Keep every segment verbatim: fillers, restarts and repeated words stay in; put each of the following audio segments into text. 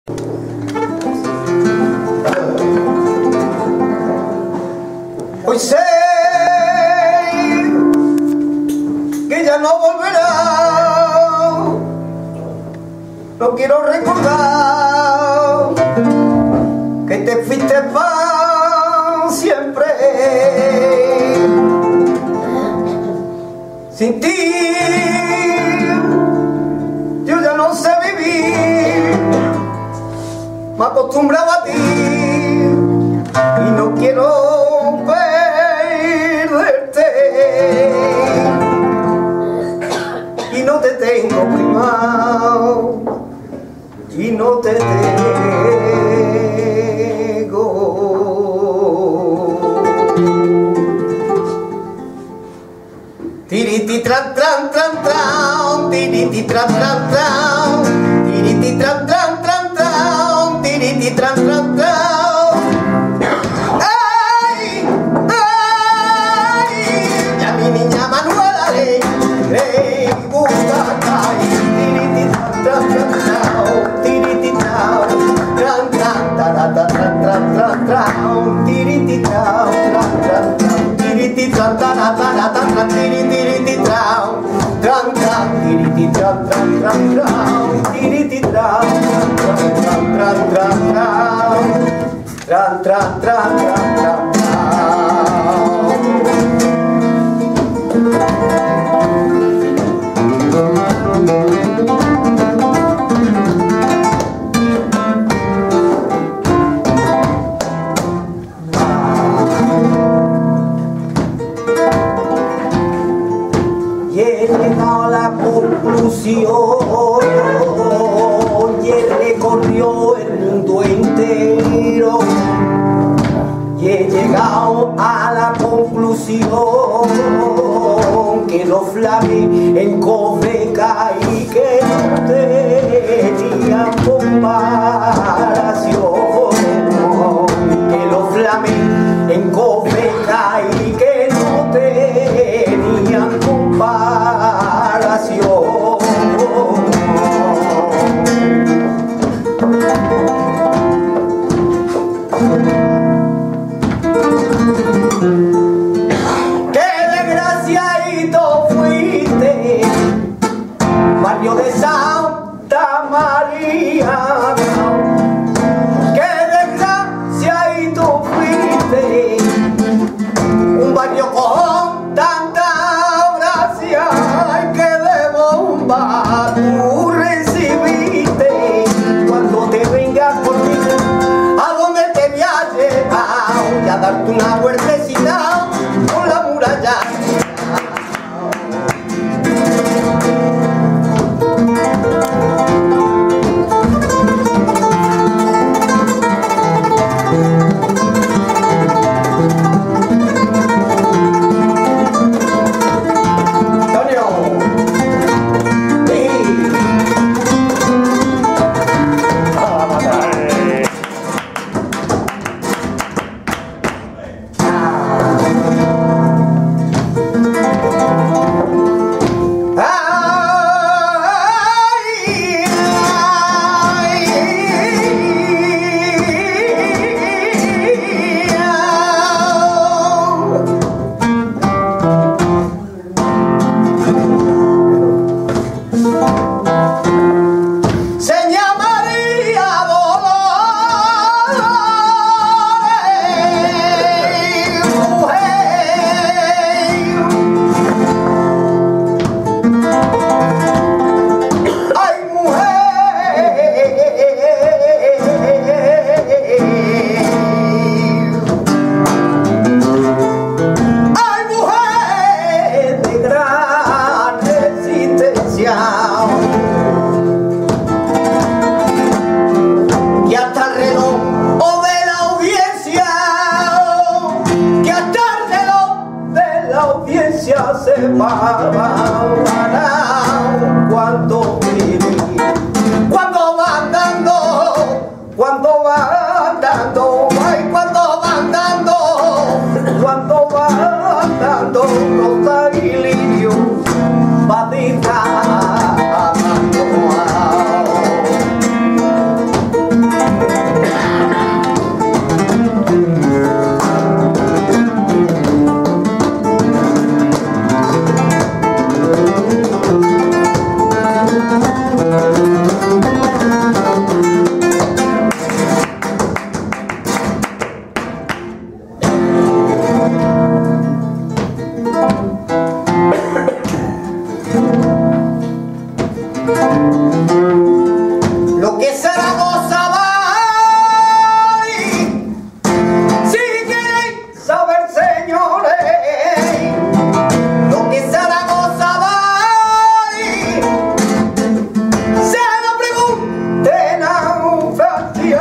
Hoy sé que ya no volverá, no quiero recordar que te fuiste para siempre. Sin ti yo ya no sé vivir, me he acostumbrado a ti y no quiero perderte, y no te tengo primado, y no te tengo. Tiriti tran tran tran tran, tiriti tran tran tran, tiriti tran tran tran tran, tiriti tran tran tran. Ay, ay, ya mi niña Manuela le le gusta, tiriti tran tran tran, tiriti tran tran tran tran tran tran tran tran, tiriti tran tran tran tran, tiriti tran tran tran tran, tiriti tran tran tran, tiriti tran tran tran tran, tiriti tran tran tran tran tran tran tran tran tran. Y he llegado a la conclusión, y he recorrido el mundo entero, y he llegado a la conclusión que los flames en Cofreca y que no tenían comparación, que los flames en Cofreca y que no tenían comparación. ¡Qué desgraciadito fuiste, barrio de Santa María! ¡Qué desgraciadito fuiste, un barrio con tanta gracia! ¡Ay, qué de bomba tú recibiste! Cuando te vengas conmigo, ¿a dónde te voy a llevar? Y a darte una huertecita con la muralla. Cuando cuando van dando, cuando van dando, ay, cuando van dando, cuando van dando los tailillos, va a dejar abandonado.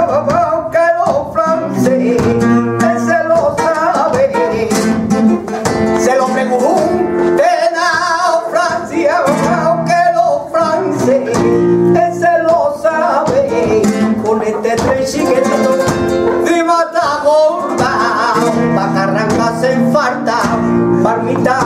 que los franceses se lo saben. Se lo pregunten a Francia, que los franceses se lo saben. Con este tren chiquitito de mata gorda, Pacarranga se infarta, Marmita